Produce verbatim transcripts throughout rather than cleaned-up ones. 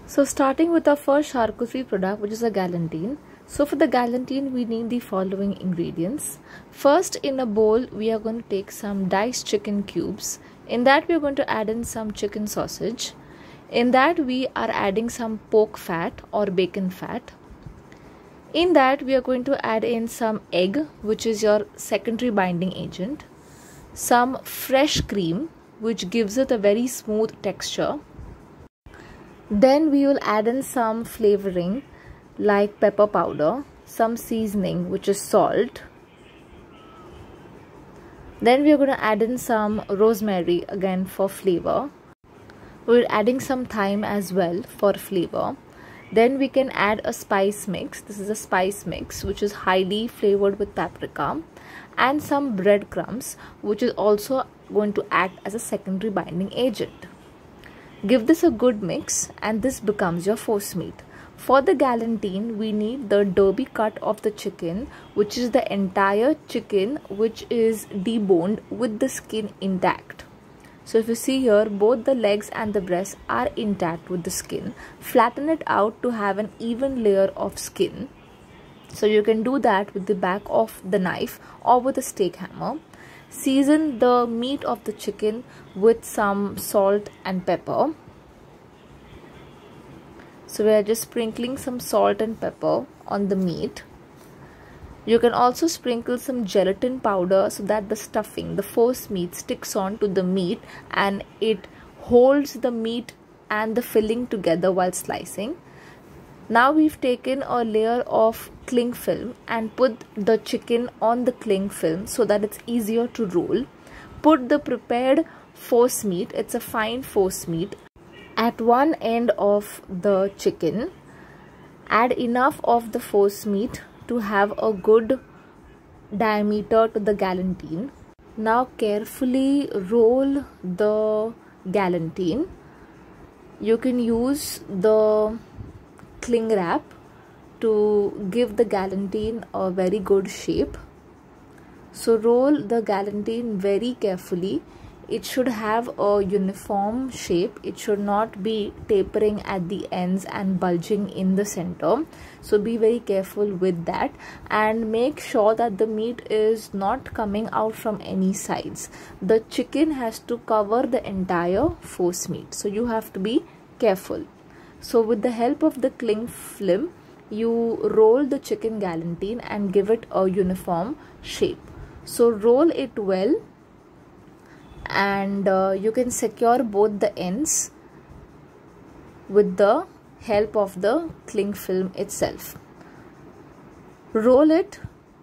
So starting with our first charcuterie product, which is a galantine. So for the galantine, we need the following ingredients. First, in a bowl, we are going to take some diced chicken cubes. In that, we are going to add in some chicken sausage. In that, we are adding some pork fat or bacon fat. In that, we are going to add in some egg, which is your secondary binding agent. Some fresh cream, which gives it a very smooth texture. Then we will add in some flavoring like pepper powder, some seasoning which is salt. Then we are going to add in some rosemary again for flavor. We're adding some thyme as well for flavor. Then we can add a spice mix. This is a spice mix which is highly flavored with paprika, and some breadcrumbs which is also going to act as a secondary binding agent. Give this a good mix and this becomes your force meat. For the galantine, we need the derby cut of the chicken, which is the entire chicken which is deboned with the skin intact. So if you see here, both the legs and the breast are intact with the skin. Flatten it out to have an even layer of skin. So you can do that with the back of the knife or with a steak hammer. Season the meat of the chicken with some salt and pepper. So we are just sprinkling some salt and pepper on the meat. You can also sprinkle some gelatin powder so that the stuffing, the force meat, sticks on to the meat and it holds the meat and the filling together while slicing. Now we've taken a layer of cling film and put the chicken on the cling film so that it's easier to roll. Put the prepared force meat, it's a fine force meat, at one end of the chicken. Add enough of the force meat to have a good diameter to the galantine. Now carefully roll the galantine. You can use the cling wrap to give the galantine a very good shape. So roll the galantine very carefully. It should have a uniform shape. It should not be tapering at the ends and bulging in the center. So be very careful with that and make sure that the meat is not coming out from any sides. The chicken has to cover the entire force meat. So you have to be careful. So with the help of the cling film, you roll the chicken galantine and give it a uniform shape. So roll it well and uh, you can secure both the ends with the help of the cling film itself. Roll it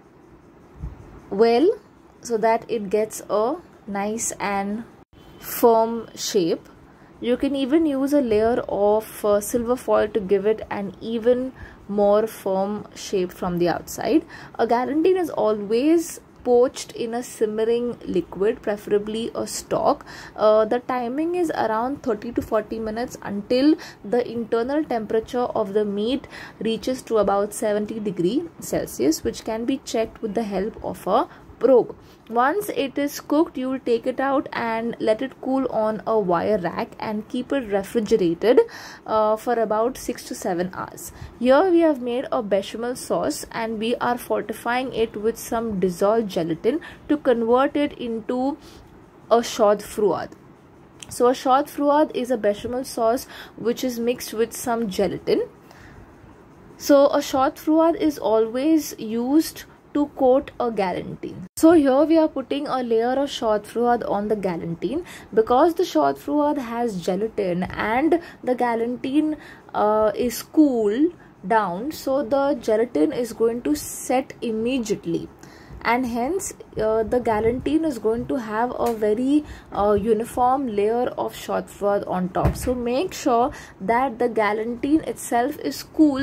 well so that it gets a nice and firm shape. You can even use a layer of uh, silver foil to give it an even more firm shape from the outside. A galantine is always poached in a simmering liquid, preferably a stock. Uh, the timing is around thirty to forty minutes until the internal temperature of the meat reaches to about seventy degrees Celsius, which can be checked with the help of a probe. Once it is cooked, you will take it out and let it cool on a wire rack and keep it refrigerated uh, for about six to seven hours. Here we have made a bechamel sauce and we are fortifying it with some dissolved gelatin to convert it into a chaudfroid. So a chaudfroid is a bechamel sauce which is mixed with some gelatin. So a chaudfroid is always used to coat a galantine. So here we are putting a layer of chaudfroid on the galantine. Because the chaudfroid has gelatin and the galantine uh, is cooled down, so the gelatin is going to set immediately, and hence uh, the galantine is going to have a very uh, uniform layer of chaudfroid on top. So make sure that the galantine itself is cool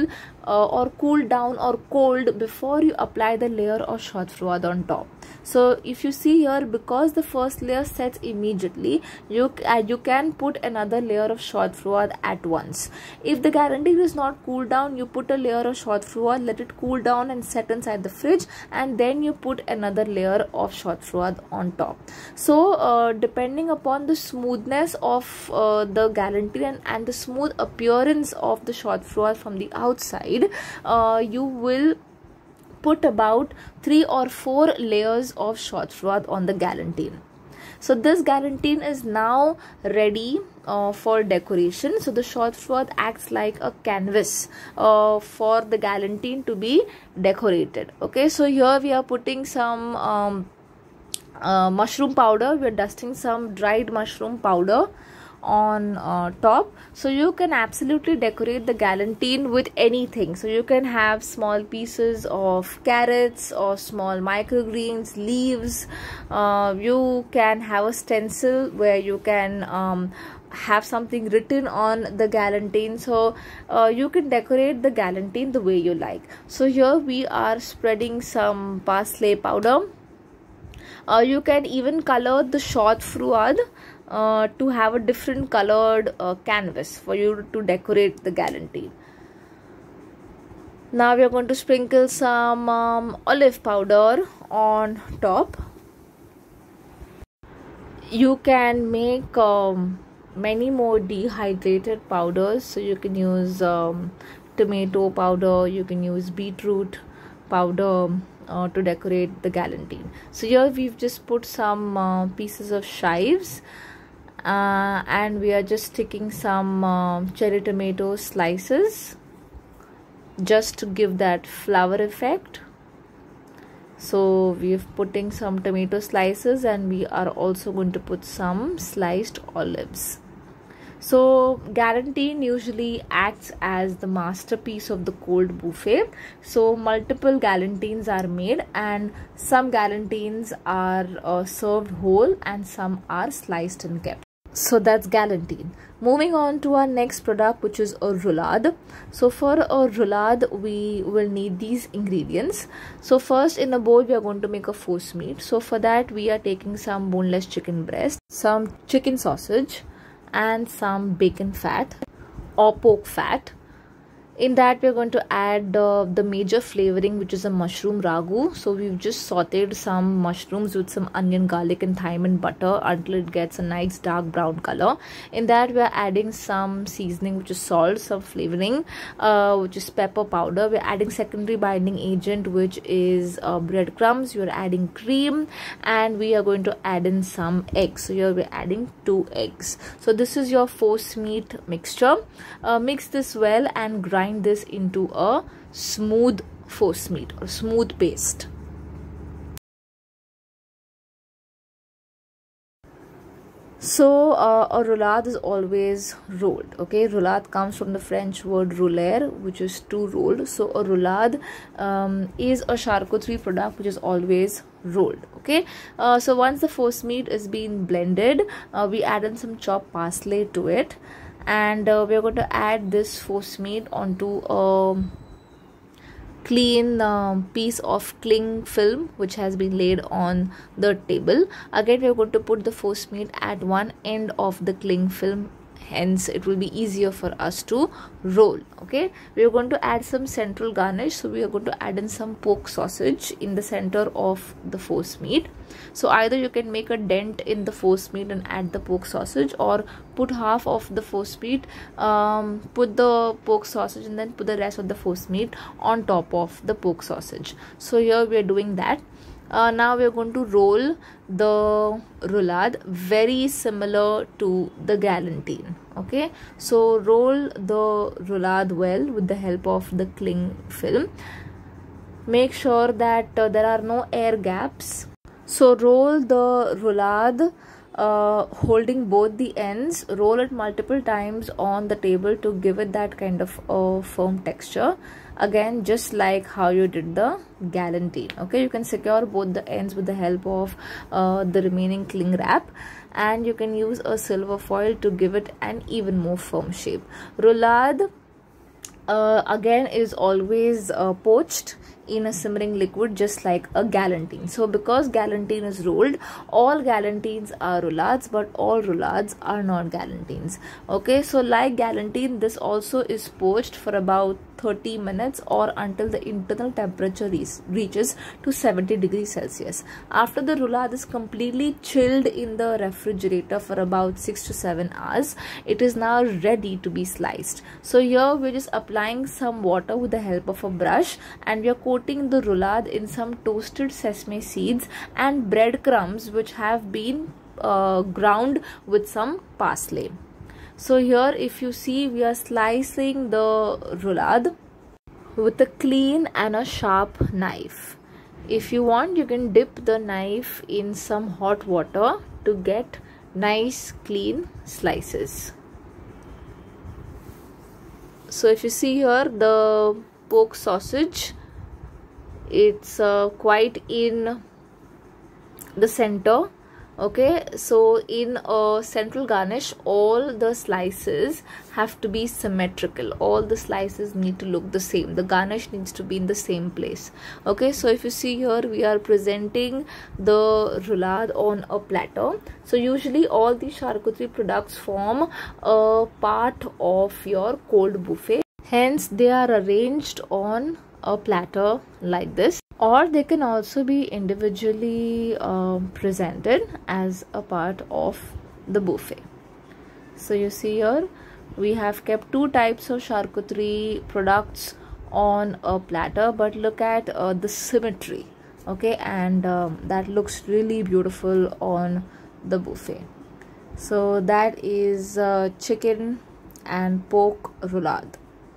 uh, or cool down or cold before you apply the layer of shot froid on top. So if you see here, because the first layer sets immediately, you uh, you can put another layer of shot froid at once. If the galantine is not cooled down, you put a layer of shot froid, let it cool down and set inside the fridge, and then you put another layer of shot froid on top. So uh, depending upon the smoothness of uh, the galantine and, and the smooth appearance of the shot froid from the outside, uh, you will put about three or four layers of shot froid on the galantine. So this galantine is now ready uh, for decoration. So the shot froid acts like a canvas uh, for the galantine to be decorated. Okay, so here we are putting some um, uh, mushroom powder. We are dusting some dried mushroom powder on uh, top. So you can absolutely decorate the galantine with anything. So you can have small pieces of carrots or small microgreens, leaves. Uh, you can have a stencil where you can um, have something written on the galantine. So uh, you can decorate the galantine the way you like. So here we are spreading some parsley powder. Uh, you can even color the shot froid Uh, to have a different colored uh, canvas for you to decorate the galantine. Now we are going to sprinkle some um, olive powder on top. You can make um, many more dehydrated powders. So you can use um, tomato powder, you can use beetroot powder uh, to decorate the galantine. So here we've just put some uh, pieces of chives. Uh, and we are just sticking some uh, cherry tomato slices just to give that flower effect. So we're putting some tomato slices, and we are also going to put some sliced olives. So galantine usually acts as the masterpiece of the cold buffet. So multiple galantines are made, and some galantines are uh, served whole and some are sliced and kept. So that's galantine. Moving on to our next product, which is a roulade. So for a roulade, we will need these ingredients. So first, in a bowl we are going to make a force meat. So for that we are taking some boneless chicken breast, some chicken sausage, and some bacon fat or pork fat. In that we are going to add uh, the major flavoring, which is a mushroom ragu. So we've just sauteed some mushrooms with some onion, garlic and thyme and butter until it gets a nice dark brown color. In that we are adding some seasoning, which is salt, some flavoring, uh, which is pepper powder. We're adding secondary binding agent, which is uh, breadcrumbs. You're adding cream, and we are going to add in some eggs. So here we're adding two eggs. So this is your force meat mixture. Uh, mix this well and grind this into a smooth force meat or smooth paste. So uh, a roulade is always rolled. Okay, roulade comes from the French word rouler, which is to roll. So a roulade um, is a charcuterie product which is always rolled. Okay, uh, so once the force meat is being blended, uh, we add in some chopped parsley to it, and uh, we are going to add this force meat onto a clean uh, piece of cling film which has been laid on the table. Again, we are going to put the force meat at one end of the cling film, hence it will be easier for us to roll. Okay, we are going to add some central garnish. So we are going to add in some pork sausage in the center of the force meat. So either you can make a dent in the force meat and add the pork sausage, or put half of the force meat, um, put the pork sausage, and then put the rest of the force meat on top of the pork sausage. So here we are doing that. Uh, now we are going to roll the roulade very similar to the galantine. Okay, so roll the roulade well with the help of the cling film. Make sure that uh, there are no air gaps. So roll the roulade uh, holding both the ends. Roll it multiple times on the table to give it that kind of uh, firm texture. Again, just like how you did the galantine. Okay, you can secure both the ends with the help of uh, the remaining cling wrap, and you can use a silver foil to give it an even more firm shape. Roulade uh, again is always uh, poached in a simmering liquid, just like a galantine. So because galantine is rolled, all galantines are roulades, but all roulades are not galantines. Okay, so like galantine, this also is poached for about thirty minutes or until the internal temperature reaches to seventy degrees Celsius. After the roulade is completely chilled in the refrigerator for about six to seven hours, it is now ready to be sliced. So here we're just applying some water with the help of a brush, and we are coating the roulade in some toasted sesame seeds and breadcrumbs which have been uh, ground with some parsley. So here if you see, we are slicing the roulade with a clean and a sharp knife. If you want, you can dip the knife in some hot water to get nice clean slices. So if you see here, the pork sausage, it's uh, quite in the center. Okay, so in a central garnish, all the slices have to be symmetrical. All the slices need to look the same. The garnish needs to be in the same place. Okay, so if you see here, we are presenting the roulade on a platter. So usually all the charcuterie products form a part of your cold buffet. Hence, they are arranged on a platter like this. Or they can also be individually uh, presented as a part of the buffet. So you see here, we have kept two types of charcuterie products on a platter, but look at uh, the symmetry. Okay, and um, that looks really beautiful on the buffet. So that is uh, chicken and pork roulade.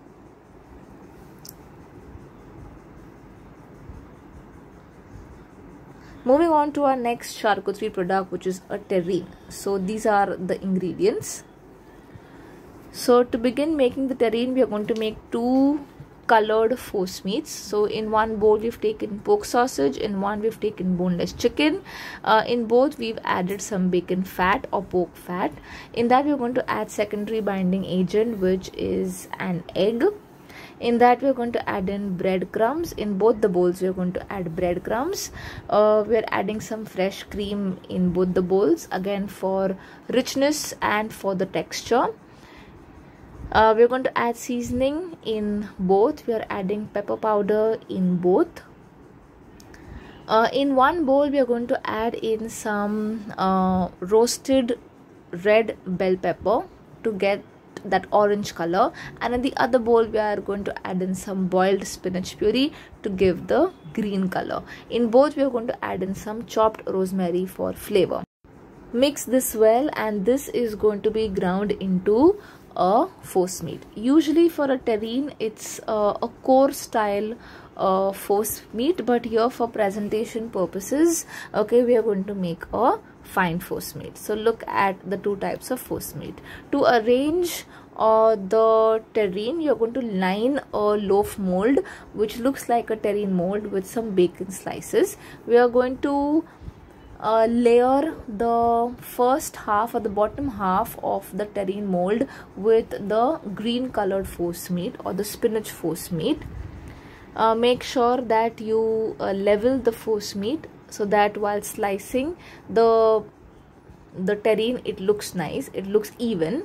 Moving on to our next charcuterie product, which is a terrine. So these are the ingredients. So to begin making the terrine, we are going to make two colored force meats. So in one bowl we've taken pork sausage, in one we've taken boneless chicken. Uh, in both we've added some bacon fat or pork fat. In that we're going to add secondary binding agent, which is an egg. In that we are going to add in breadcrumbs. In both the bowls we are going to add breadcrumbs. Uh, we are adding some fresh cream in both the bowls, again for richness and for the texture. Uh, we are going to add seasoning in both. We are adding pepper powder in both. Uh, in one bowl we are going to add in some uh, roasted red bell pepper to get that orange color, and in the other bowl we are going to add in some boiled spinach puree to give the green color. In both we are going to add in some chopped rosemary for flavor. Mix this well, and this is going to be ground into a force meat. Usually for a terrine it's uh, a core style uh, force meat, but here for presentation purposes, okay, we are going to make a fine force meat. So look at the two types of force meat. To arrange uh, the terrine, you're going to line a loaf mold which looks like a terrine mold with some bacon slices. We are going to uh, layer the first half or the bottom half of the terrine mold with the green colored force meat or the spinach force meat. Uh, make sure that you uh, level the force meat so that while slicing the the terrine, it looks nice, it looks even.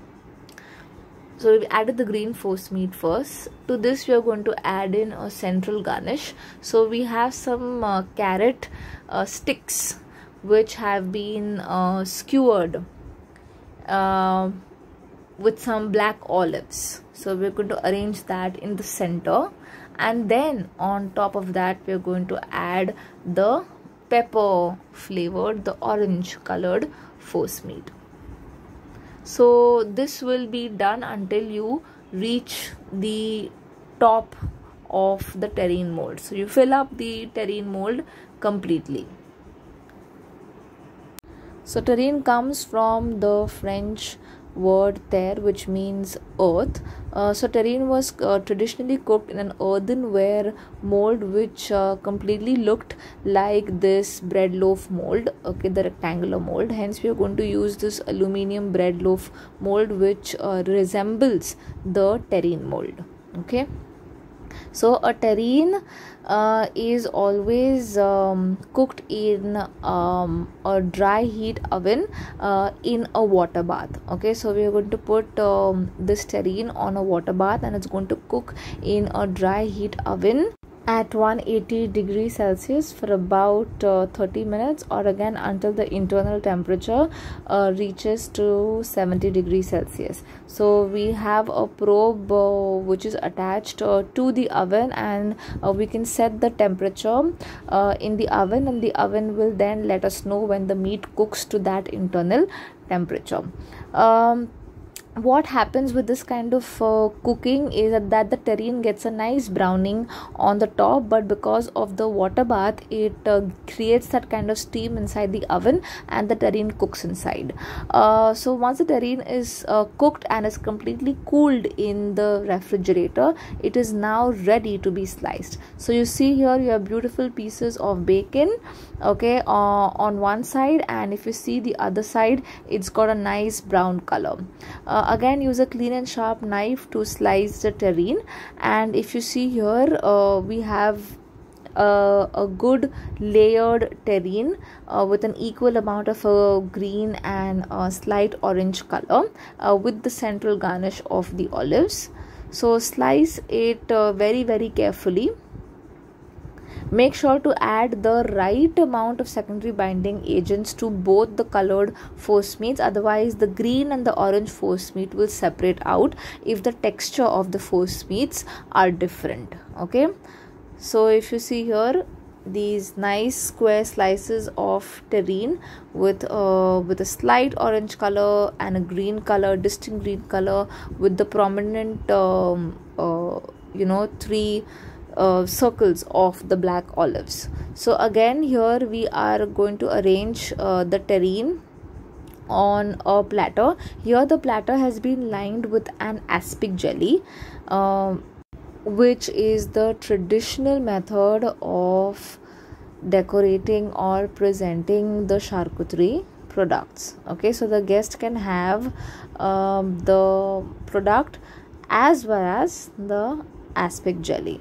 So we've added the green force meat first. To this we are going to add in a central garnish. So we have some uh, carrot uh, sticks which have been uh, skewered uh, with some black olives. So we're going to arrange that in the center, and then on top of that we are going to add the pepper flavored, the orange colored force meat. So this will be done until you reach the top of the terrine mold. So you fill up the terrine mold completely. So terrine comes from the French word terre, which means earth. Uh, so terrine was uh, traditionally cooked in an earthenware mold which uh, completely looked like this bread loaf mold, okay, the rectangular mold. Hence we are going to use this aluminium bread loaf mold which uh, resembles the terrine mold. Okay, so a terrine uh, is always um, cooked in um, a dry heat oven uh, in a water bath. Okay, so we are going to put um, this terrine on a water bath, and it's going to cook in a dry heat oven at one hundred eighty degrees Celsius for about uh, thirty minutes, or again until the internal temperature uh, reaches to seventy degrees Celsius. So we have a probe uh, which is attached uh, to the oven, and uh, we can set the temperature uh, in the oven, and the oven will then let us know when the meat cooks to that internal temperature. Um, what happens with this kind of uh, cooking is that, that the terrine gets a nice browning on the top, but because of the water bath, it uh, creates that kind of steam inside the oven, and the terrine cooks inside. Uh, so once the terrine is uh, cooked and is completely cooled in the refrigerator, it is now ready to be sliced. So you see here you have beautiful pieces of bacon, okay, uh, on one side, and if you see the other side, it's got a nice brown color. Uh, again, use a clean and sharp knife to slice the terrine, and if you see here uh, we have uh, a good layered terrine uh, with an equal amount of uh, green and uh, slight orange color uh, with the central garnish of the olives. So slice it uh, very very carefully. Make sure to add the right amount of secondary binding agents to both the colored force meats, otherwise the green and the orange force meat will separate out if the texture of the force meats are different. Okay, so if you see here, these nice square slices of terrine with uh, with a slight orange color and a green color, distinct green color, with the prominent um, uh, you know three Uh, circles of the black olives. So again here we are going to arrange uh, the terrine on a platter. Here the platter has been lined with an aspic jelly, uh, which is the traditional method of decorating or presenting the charcuterie products. Okay, so the guest can have um, the product as well as the aspic jelly.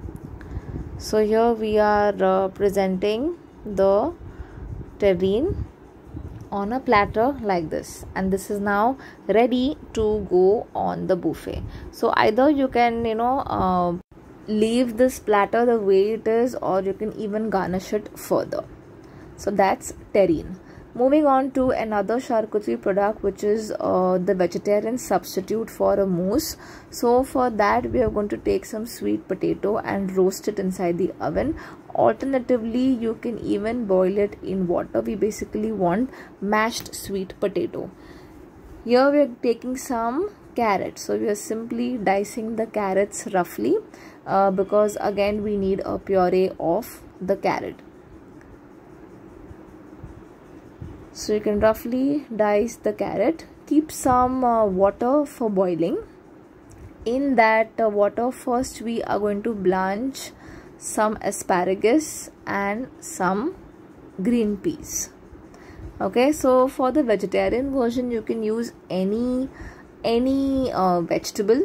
So here we are uh, presenting the terrine on a platter like this, and this is now ready to go on the buffet. So either you can you know uh, leave this platter the way it is, or you can even garnish it further. So that's terrine. Moving on to another charcuterie product, which is uh, the vegetarian substitute for a mousse. So for that we are going to take some sweet potato and roast it inside the oven. Alternatively, you can even boil it in water. We basically want mashed sweet potato. Here we are taking some carrots. So we are simply dicing the carrots roughly uh, because again we need a puree of the carrot. So you can roughly dice the carrot. Keep some uh, water for boiling. In that uh, water, first we are going to blanch some asparagus and some green peas. Okay, so for the vegetarian version you can use any any uh, vegetable.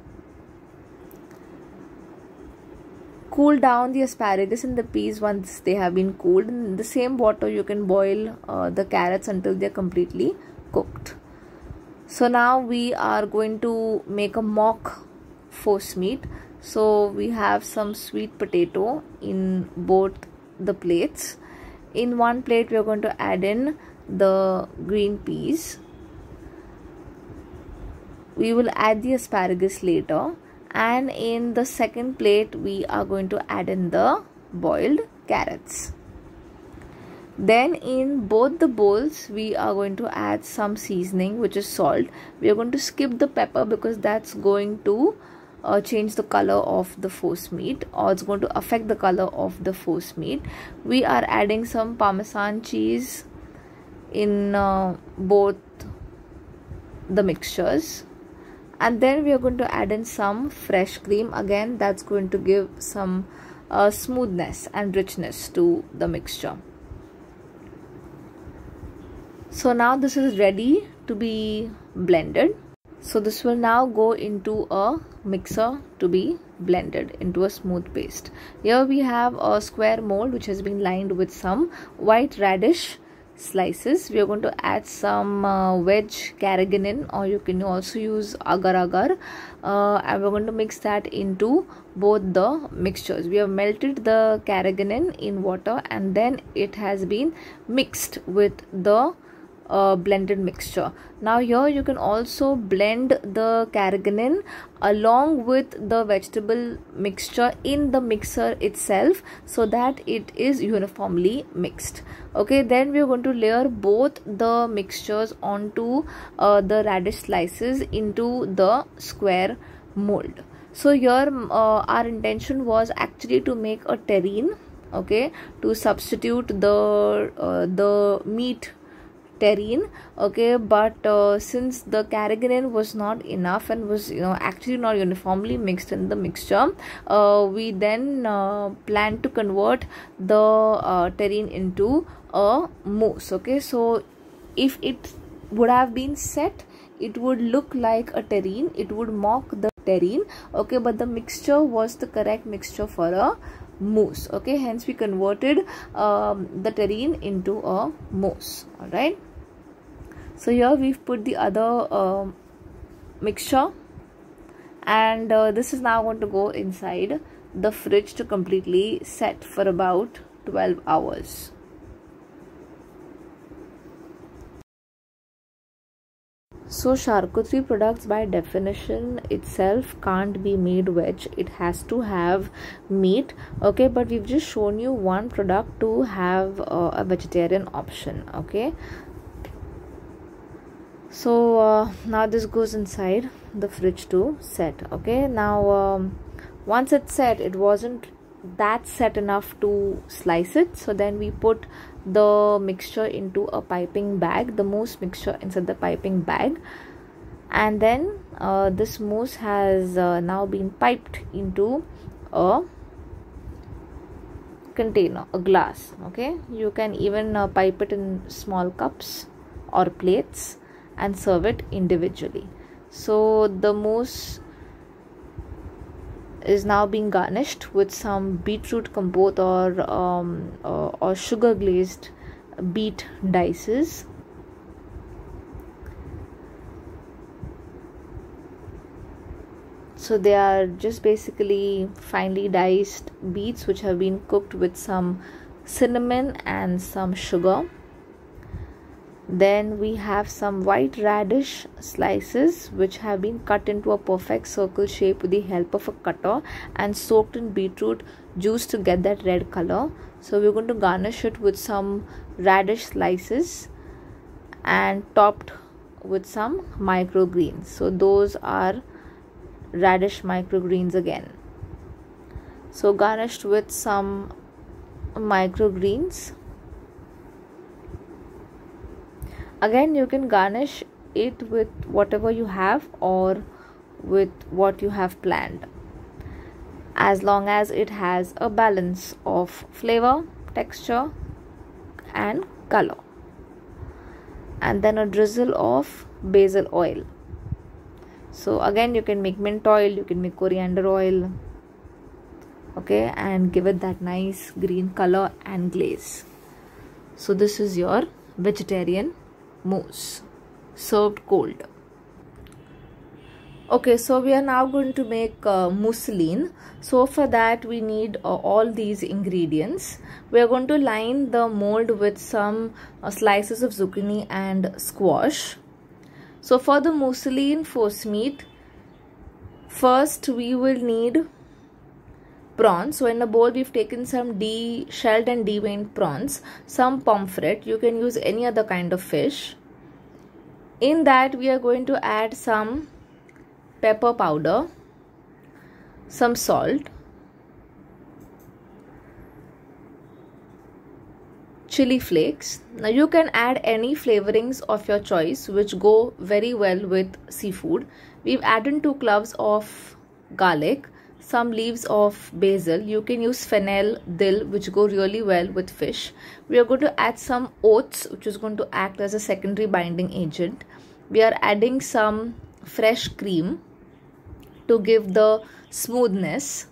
Cool down the asparagus and the peas once they have been cooled. In the same water you can boil uh, the carrots until they are completely cooked. So now we are going to make a mock force meat. So we have some sweet potato in both the plates. In one plate we are going to add in the green peas. We will add the asparagus later. And in the second plate we are going to add in the boiled carrots. Then in both the bowls we are going to add some seasoning, which is salt. We are going to skip the pepper because that's going to uh, change the color of the force meat, or it's going to affect the color of the force meat. We are adding some Parmesan cheese in uh, both the mixtures. And then we are going to add in some fresh cream. Again, that's going to give some uh, smoothness and richness to the mixture. So now this is ready to be blended. So this will now go into a mixer to be blended into a smooth paste. Here we have a square mold which has been lined with some white radish slices. We are going to add some uh, veg carrageenan, or you can also use agar agar, uh, and we're going to mix that into both the mixtures. We have melted the carrageenan in water and then it has been mixed with the Uh, blended mixture. Now here you can also blend the carrageenan along with the vegetable mixture in the mixer itself so that it is uniformly mixed. Okay, then we are going to layer both the mixtures onto uh, the radish slices into the square mold. So here uh, our intention was actually to make a terrine, okay, to substitute the uh, the meat terrine, okay, but uh, since the carrageenan was not enough and was, you know, actually not uniformly mixed in the mixture, uh, we then uh, plan to convert the uh, terrine into a mousse. Okay, so if it would have been set, it would look like a terrine, it would mock the terrine, okay, but the mixture was the correct mixture for a mousse. Okay, hence we converted um, the terrine into a mousse. All right, so here we've put the other uh, mixture, and uh, this is now going to go inside the fridge to completely set for about twelve hours. So charcuterie products by definition itself can't be made veg, it has to have meat, okay, but we've just shown you one product to have uh, a vegetarian option. Okay, so uh, now this goes inside the fridge to set. Okay, now um, once it's set, it wasn't that set enough to slice it, so then we put the mixture into a piping bag, the mousse mixture inside the piping bag, and then uh, this mousse has uh, now been piped into a container, a glass. Okay, you can even uh, pipe it in small cups or plates and serve it individually. So the mousse is now being garnished with some beetroot compote or um, uh, or sugar glazed beet dices. So they are just basically finely diced beets which have been cooked with some cinnamon and some sugar. Then we have some white radish slices which have been cut into a perfect circle shape with the help of a cutter and soaked in beetroot juice to get that red color. So we're going to garnish it with some radish slices and topped with some microgreens. So those are radish microgreens again. So garnished with some microgreens. Again, you can garnish it with whatever you have or with what you have planned, as long as it has a balance of flavor, texture and color. And then a drizzle of basil oil. So again, you can make mint oil, you can make coriander oil, okay, and give it that nice green color and glaze. So this is your vegetarian mousse served cold. Okay, so we are now going to make uh, mousseline. So for that we need uh, all these ingredients. We are going to line the mold with some uh, slices of zucchini and squash. So for the mousseline force meat, first we will need prawns. So in a bowl we've taken some de-shelled and deveined prawns, some pomfret, you can use any other kind of fish. In that we are going to add some pepper powder, some salt, chili flakes. Now you can add any flavorings of your choice which go very well with seafood. We've added two cloves of garlic, some leaves of basil. You can use fennel, dill, which go really well with fish. We are going to add some oats, which is going to act as a secondary binding agent. We are adding some fresh cream to give the smoothness.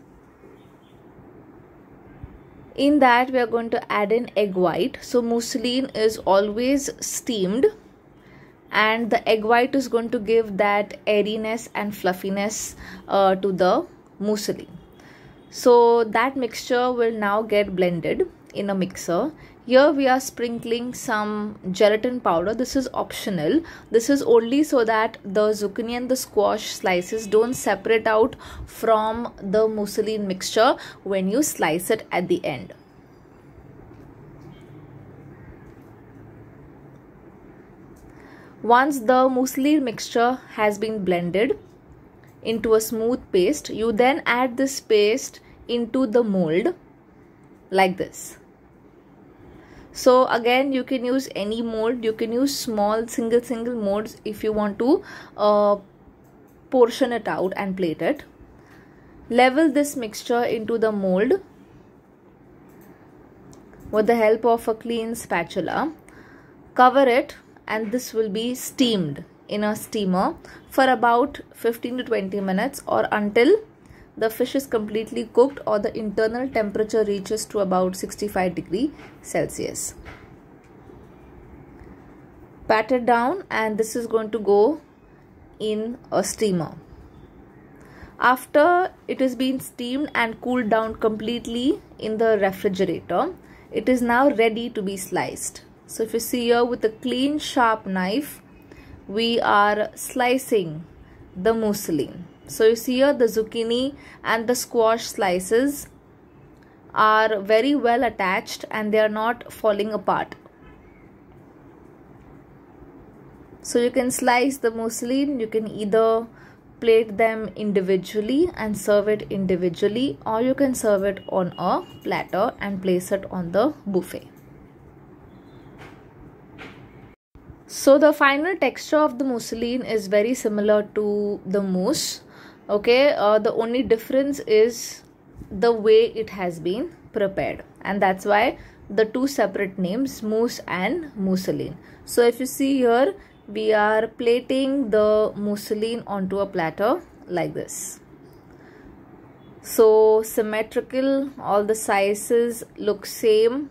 In that we are going to add in egg white. So mousseline is always steamed, and the egg white is going to give that airiness and fluffiness uh, to the mousseline. So that mixture will now get blended in a mixer. Here we are sprinkling some gelatin powder. This is optional. This is only so that the zucchini and the squash slices don't separate out from the mousseline mixture when you slice it at the end. Once the mousseline mixture has been blended into a smooth paste, you then add this paste into the mold like this. So again, you can use any mold. You can use small single single molds if you want to uh, portion it out and plate it. Level this mixture into the mold with the help of a clean spatula. Cover it, and this will be steamed in a steamer for about fifteen to twenty minutes, or until the fish is completely cooked or the internal temperature reaches to about sixty-five degrees Celsius. Pat it down, and this is going to go in a steamer. After it has been steamed and cooled down completely in the refrigerator, it is now ready to be sliced. So if you see here, with a clean sharp knife, we are slicing the mousseline. So you see here, the zucchini and the squash slices are very well attached and they are not falling apart. So you can slice the mousseline. You can either plate them individually and serve it individually, or you can serve it on a platter and place it on the buffet. So the final texture of the mousseline is very similar to the mousse. Okay, uh, the only difference is the way it has been prepared, and that's why the two separate names, mousse and mousseline. So if you see here, we are plating the mousseline onto a platter like this. So symmetrical, all the sizes look same,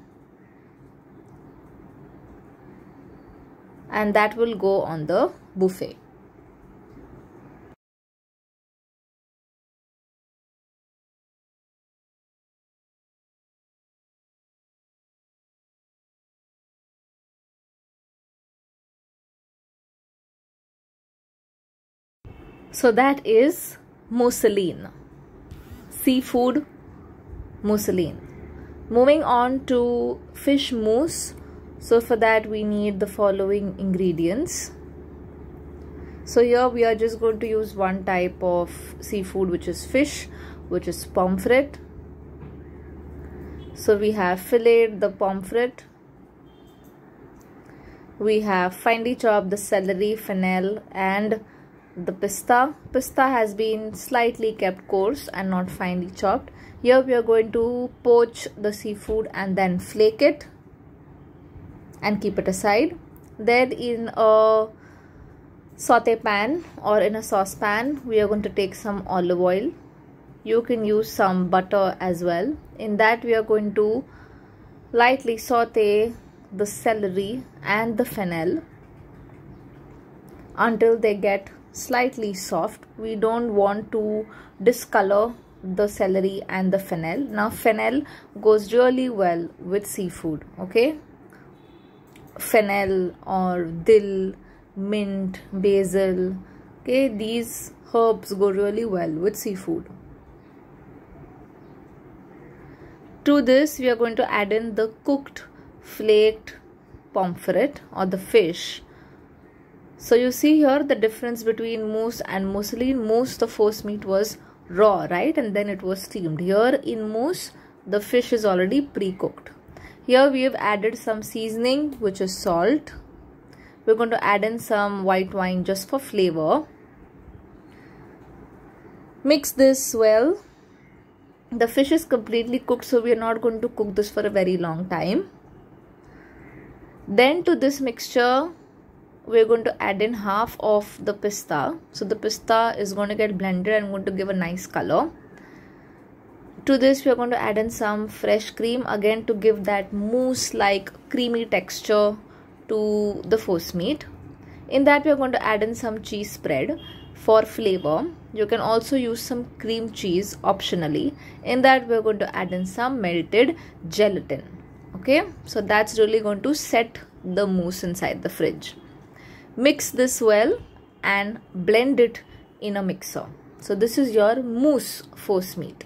and that will go on the buffet. So that is mousseline, seafood mousseline. Moving on to fish mousse. So for that we need the following ingredients. So here we are just going to use one type of seafood, which is fish, which is pomfret. So we have filleted the pomfret. We have finely chopped the celery, fennel and the pista. Pista has been slightly kept coarse and not finely chopped. Here we are going to poach the seafood and then flake it and keep it aside. Then in a saute pan or in a saucepan, we are going to take some olive oil. You can use some butter as well. In that we are going to lightly saute the celery and the fennel until they get slightly soft. We don't want to discolor the celery and the fennel. Now fennel goes really well with seafood, okay? Fennel or dill, mint, basil, okay, these herbs go really well with seafood. To this we are going to add in the cooked flaked pomfret or the fish. So you see here the difference between mousse and mousseline. Mousse, the force meat was raw, right, and then it was steamed. Here in mousse, the fish is already pre-cooked. Here we have added some seasoning, which is salt. We're going to add in some white wine just for flavor. Mix this well. The fish is completely cooked, so we are not going to cook this for a very long time. Then to this mixture we're going to add in half of the pista. So the pista is going to get blended and going to give a nice color. To this we are going to add in some fresh cream, again to give that mousse like creamy texture to the force meat. In that we are going to add in some cheese spread for flavor. You can also use some cream cheese optionally. In that we are going to add in some melted gelatin. Okay, so that's really going to set the mousse inside the fridge. Mix this well and blend it in a mixer. So this is your mousse force meat.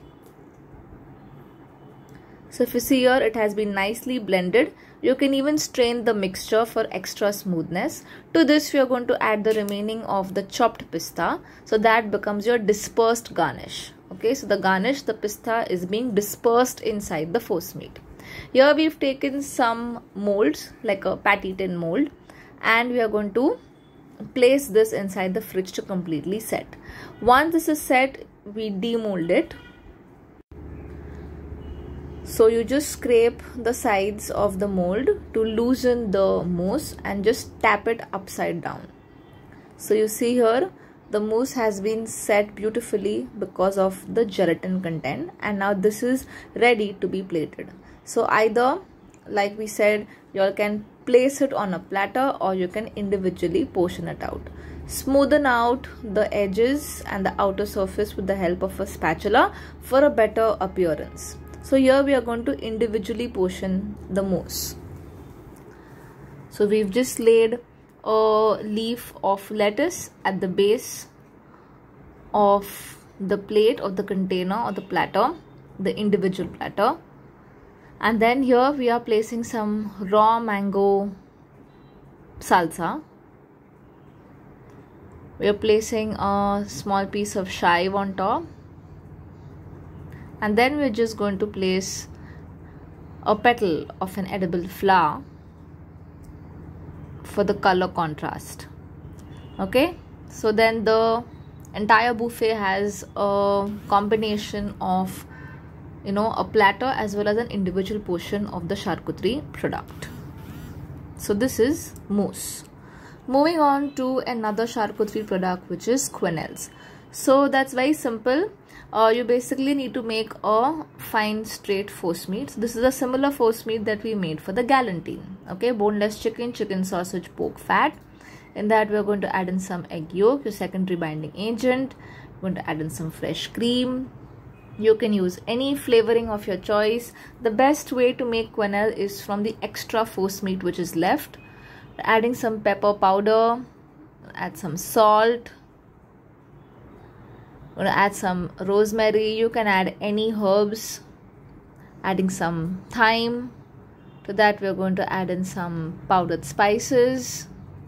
So if you see here, it has been nicely blended. You can even strain the mixture for extra smoothness. To this we are going to add the remaining of the chopped pista. So that becomes your dispersed garnish. Okay, so the garnish, the pista is being dispersed inside the force meat. Here we've taken some molds like a patty tin mold, and we are going to place this inside the fridge to completely set. Once this is set, we demold it. So you just scrape the sides of the mold to loosen the mousse and just tap it upside down. So you see here, the mousse has been set beautifully because of the gelatin content, and now this is ready to be plated. So either, like we said, you all can place it on a platter or you can individually portion it out. Smoothen out the edges and the outer surface with the help of a spatula for a better appearance. So here we are going to individually portion the mousse. So we've just laid a leaf of lettuce at the base of the plate or the container or the platter, the individual platter. And then here we are placing some raw mango salsa. We are placing a small piece of chive on top. And then we're just going to place a petal of an edible flower for the color contrast. Okay, so then the entire buffet has a combination of, you know, a platter as well as an individual portion of the charcuterie product. So this is mousse. Moving on to another charcuterie product, which is quenelles. So that's very simple. Uh, you basically need to make a fine straight force meat. So this is a similar force meat that we made for the galantine. Okay, boneless chicken, chicken sausage, pork fat. In that we are going to add in some egg yolk, your secondary binding agent. We're going to add in some fresh cream. You can use any flavoring of your choice. The best way to make quenelle is from the extra force meat which is left. Adding some pepper powder, add some salt. We're going to add some rosemary. You can add any herbs. Adding some thyme. To that we're going to add in some powdered spices.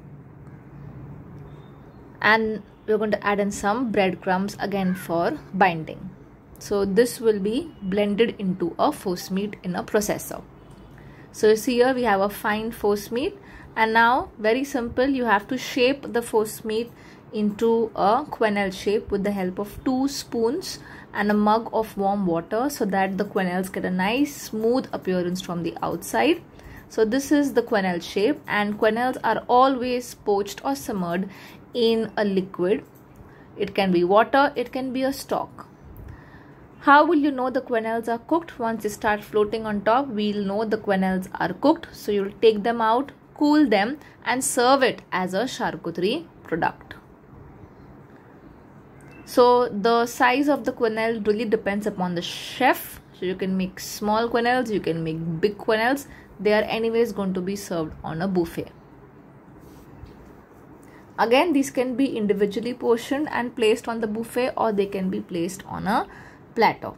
And we're going to add in some breadcrumbs again for binding. So this will be blended into a force meat in a processor. So you see here we have a fine force meat, and now very simple, you have to shape the force meat into a quenelle shape with the help of two spoons and a mug of warm water, so that the quenelles get a nice smooth appearance from the outside. So this is the quenelle shape, and quenelles are always poached or simmered in a liquid. It can be water, it can be a stock. How will you know the quenelles are cooked? Once they start floating on top, we'll know the quenelles are cooked. So you'll take them out, cool them, and serve it as a charcuterie product. So the size of the quenelle really depends upon the chef. So you can make small quenelles, you can make big quenelles. They are anyways going to be served on a buffet. Again, these can be individually portioned and placed on the buffet, or they can be placed on a platter.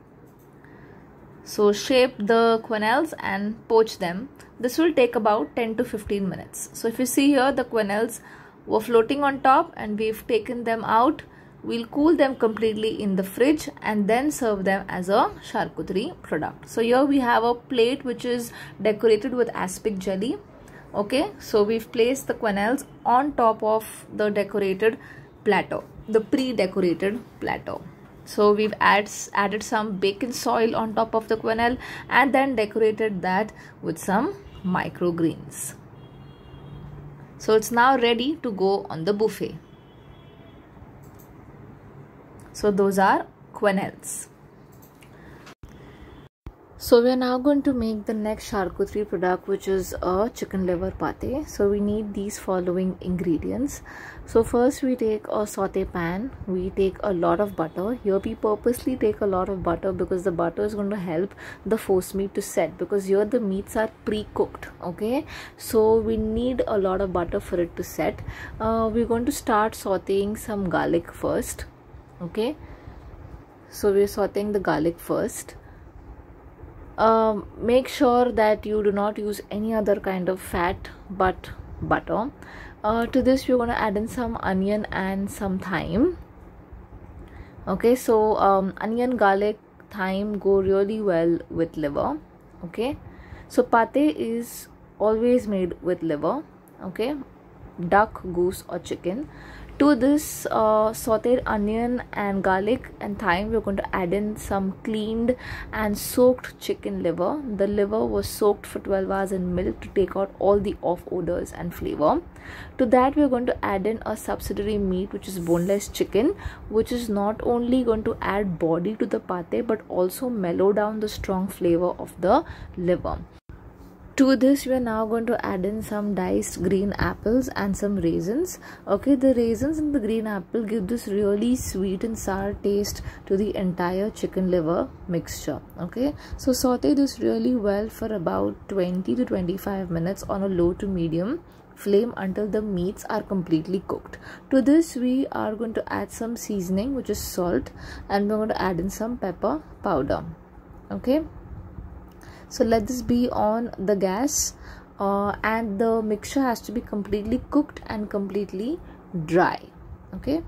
So shape the quenelles and poach them. This will take about ten to fifteen minutes. So if you see here, the quenelles were floating on top and we've taken them out. We'll cool them completely in the fridge and then serve them as a charcuterie product. So here we have a plate which is decorated with aspic jelly. Okay, so we've placed the quenelles on top of the decorated platter, the pre-decorated platter. So we've add, added some bacon soil on top of the quenelle and then decorated that with some microgreens. So it's now ready to go on the buffet. So those are quenelles. So we are now going to make the next charcuterie product, which is a chicken liver pate. So we need these following ingredients. So first we take a saute pan. We take a lot of butter. Here we purposely take a lot of butter because the butter is going to help the force meat to set, because here the meats are pre-cooked. Okay, so we need a lot of butter for it to set. Uh, we're going to start sauteing some garlic first. Okay, so we're sauteing the garlic first. Um, make sure that you do not use any other kind of fat but butter. Uh, to this we're going to add in some onion and some thyme. Okay, so um, onion, garlic, thyme go really well with liver. Okay, so pate is always made with liver. Okay, duck, goose or chicken. To this uh, sauteed onion and garlic and thyme, we're going to add in some cleaned and soaked chicken liver. The liver was soaked for twelve hours in milk to take out all the off odors and flavor. To that, we're going to add in a subsidiary meat, which is boneless chicken, which is not only going to add body to the pate but also mellow down the strong flavor of the liver. To this we are now going to add in some diced green apples and some raisins. Okay, the raisins and the green apple give this really sweet and sour taste to the entire chicken liver mixture. Okay, so saute this really well for about twenty to twenty-five minutes on a low to medium flame until the meats are completely cooked. To this we are going to add some seasoning, which is salt, and we're going to add in some pepper powder. Okay, so let this be on the gas, uh, and the mixture has to be completely cooked and completely dry. Okay,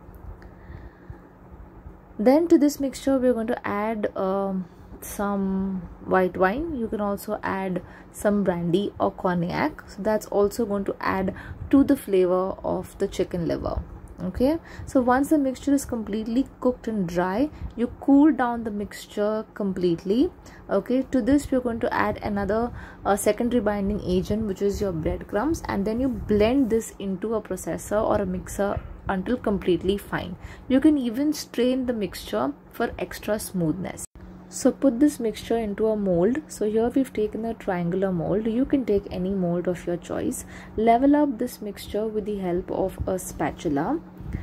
then to this mixture we're going to add um, some white wine. You can also add some brandy or cognac, so that's also going to add to the flavor of the chicken liver. Okay, so once the mixture is completely cooked and dry, you cool down the mixture completely. Okay, to this we're going to add another uh, secondary binding agent, which is your breadcrumbs, and then you blend this into a processor or a mixer until completely fine. You can even strain the mixture for extra smoothness. So put this mixture into a mold. So here we've taken a triangular mold. You can take any mold of your choice. Level up this mixture with the help of a spatula.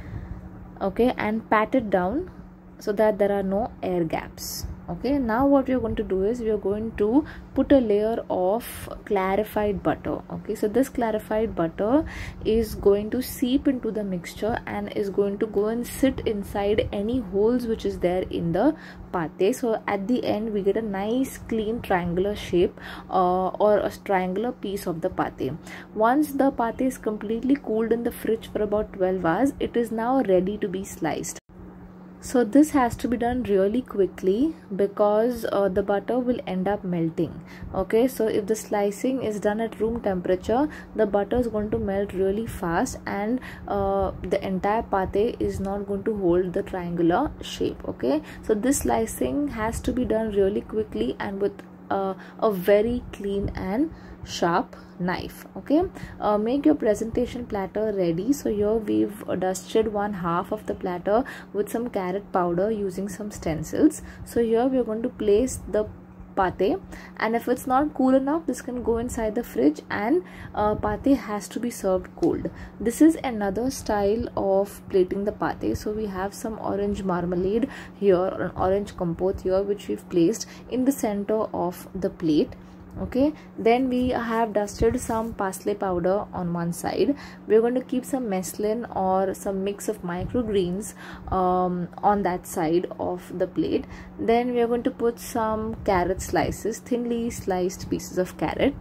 Okay, and pat it down so that there are no air gaps. Okay, now what we are going to do is we are going to put a layer of clarified butter. Okay, so this clarified butter is going to seep into the mixture and is going to go and sit inside any holes which is there in the pate. So at the end we get a nice clean triangular shape uh, or a triangular piece of the pate. Once the pate is completely cooled in the fridge for about twelve hours, it is now ready to be sliced. So this has to be done really quickly because uh, the butter will end up melting. Okay, so if the slicing is done at room temperature, the butter is going to melt really fast, and uh, the entire pate is not going to hold the triangular shape. Okay, so this slicing has to be done really quickly and with uh, a very clean and sharp knife. Okay, uh, make your presentation platter ready. So here we've dusted one half of the platter with some carrot powder using some stencils. So here we're going to place the pate, and if it's not cool enough, this can go inside the fridge, and uh, pate has to be served cold. This is another style of plating the pate. So we have some orange marmalade here, an orange compote here, which we've placed in the center of the plate. Okay, then we have dusted some parsley powder on one side. We're going to keep some mesclun or some mix of microgreens um, on that side of the plate. Then we are going to put some carrot slices, thinly sliced pieces of carrot.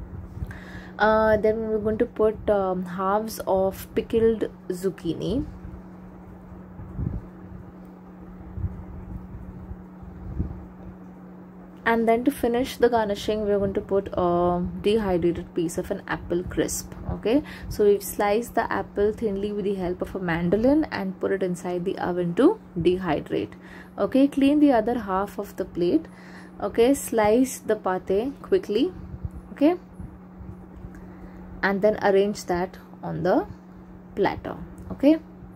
Uh, then we're going to put um, halves of pickled zucchini. And then to finish the garnishing, we're going to put a dehydrated piece of an apple crisp. Okay, so we've sliced the apple thinly with the help of a mandolin and put it inside the oven to dehydrate. Okay, clean the other half of the plate. Okay, slice the pate quickly. Okay, and then arrange that on the platter. Okay,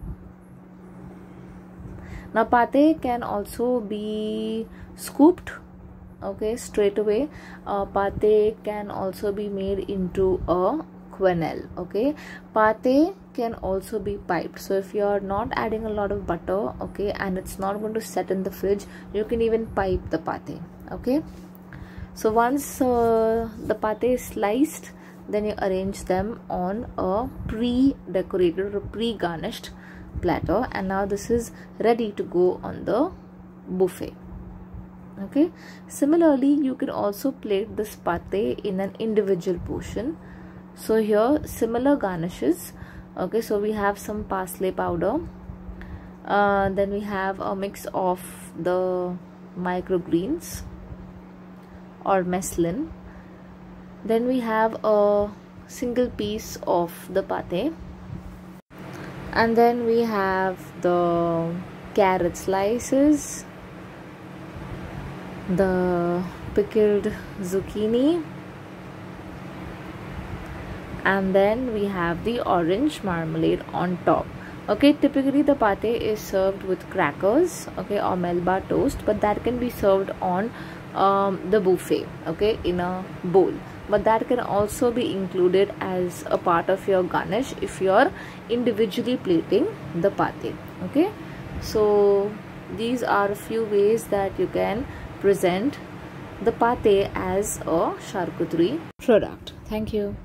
now pate can also be scooped, okay, straight away. uh, pate can also be made into a quenelle. Okay, pate can also be piped. So if you are not adding a lot of butter, okay, and it's not going to set in the fridge, you can even pipe the pate. Okay, so once uh, the pate is sliced, then you arrange them on a pre-decorated or pre-garnished platter, and now this is ready to go on the buffet. Okay, similarly you can also plate this pate in an individual portion. So here similar garnishes. Okay, so we have some parsley powder, uh, then we have a mix of the microgreens or messlin, then we have a single piece of the pate, and then we have the carrot slices, the pickled zucchini, and then we have the orange marmalade on top. Okay, typically the pate is served with crackers, okay, or melba toast, but that can be served on um, the buffet, okay, in a bowl. But that can also be included as a part of your garnish if you are individually plating the pate. Okay, so these are a few ways that you can present the pate as a charcuterie product. Thank you.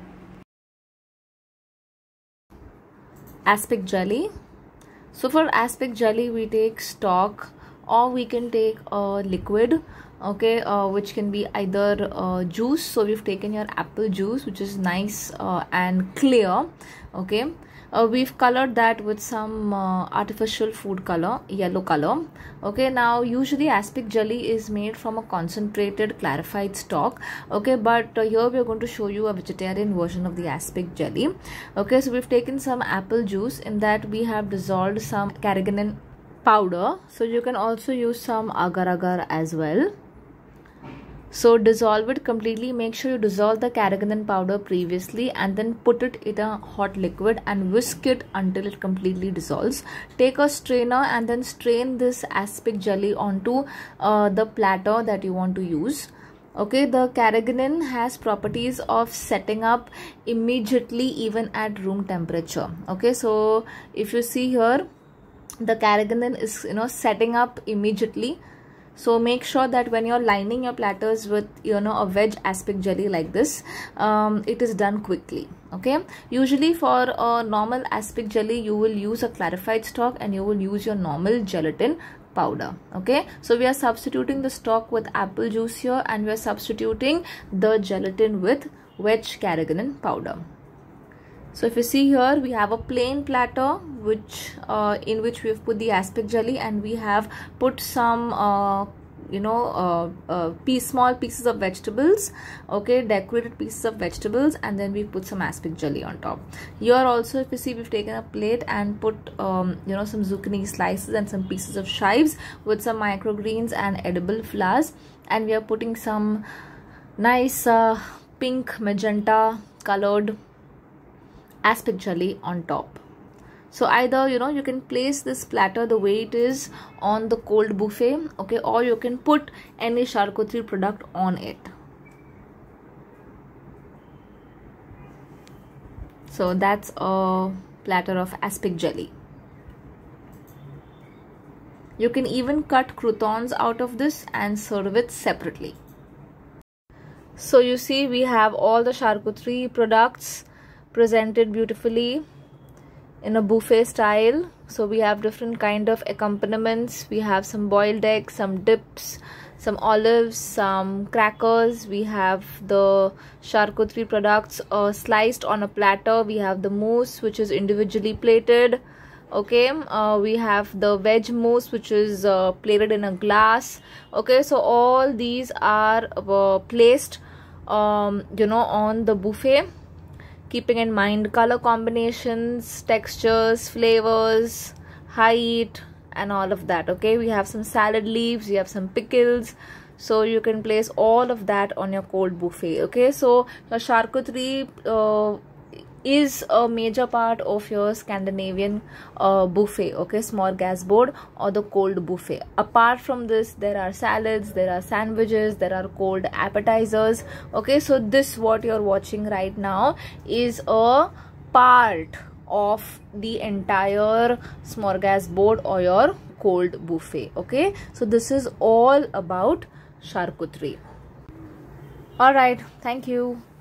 Aspic jelly. So for aspic jelly we take stock, or we can take a liquid, okay, uh, which can be either uh, juice. So we've taken your apple juice, which is nice uh, and clear. Okay, uh, we've colored that with some uh, artificial food color, yellow color. Okay, now usually aspic jelly is made from a concentrated clarified stock, okay, but uh, here we are going to show you a vegetarian version of the aspic jelly. Okay, so we've taken some apple juice, in that we have dissolved some carrageenan powder. So you can also use some agar agar as well. So dissolve it completely. Make sure you dissolve the carrageenan powder previously, and then put it in a hot liquid and whisk it until it completely dissolves. Take a strainer and then strain this aspic jelly onto uh, the platter that you want to use. Okay, the carrageenan has properties of setting up immediately even at room temperature. Okay, so if you see here, the carrageenan is, you know, setting up immediately. So make sure that when you're lining your platters with, you know, a veg aspic jelly like this, um, it is done quickly. Okay, usually for a normal aspic jelly you will use a clarified stock and you will use your normal gelatin powder. Okay, so we are substituting the stock with apple juice here, and we are substituting the gelatin with veg carrageenan powder. So if you see here, we have a plain platter which uh, in which we have put the aspic jelly, and we have put some uh, you know uh, uh, piece, small pieces of vegetables, okay, decorated pieces of vegetables, and then we put some aspic jelly on top. Here also, if you see, we've taken a plate and put um, you know some zucchini slices and some pieces of chives with some microgreens and edible flowers, and we are putting some nice uh, pink magenta colored aspic jelly on top. So either, you know, you can place this platter the way it is on the cold buffet, okay, or you can put any charcuterie product on it. So that's a platter of aspic jelly. You can even cut croutons out of this and serve it separately. So you see, we have all the charcuterie products presented beautifully in a buffet style. So we have different kind of accompaniments. We have some boiled eggs, some dips, some olives, some crackers. We have the charcuterie products uh, sliced on a platter. We have the mousse, which is individually plated. Okay, uh, we have the veg mousse, which is uh, plated in a glass. Okay, so all these are uh, placed um, you know on the buffet, keeping in mind color combinations, textures, flavors, height, and all of that. Okay, we have some salad leaves, we have some pickles. so you can place all of that on your cold buffet. Okay, so the charcuterie uh, is a major part of your Scandinavian uh, buffet, okay, smorgasbord or the cold buffet. Apart from this, there are salads, there are sandwiches, there are cold appetizers. Okay, so this what you're watching right now is a part of the entire smorgasbord or your cold buffet. Okay, so this is all about charcuterie. All right, thank you.